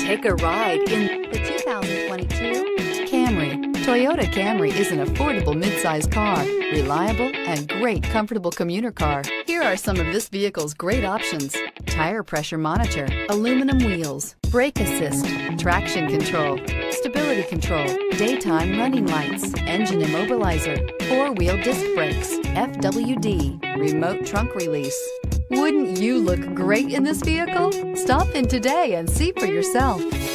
Take a ride in the 2022 Camry. Toyota Camry is an affordable midsize car, reliable and great comfortable commuter car. Here are some of this vehicle's great options: tire pressure monitor, aluminum wheels, brake assist, traction control, stability control, daytime running lights, engine immobilizer, four-wheel disc brakes, FWD, remote trunk release. Wouldn't you look great in this vehicle? Stop in today and see for yourself.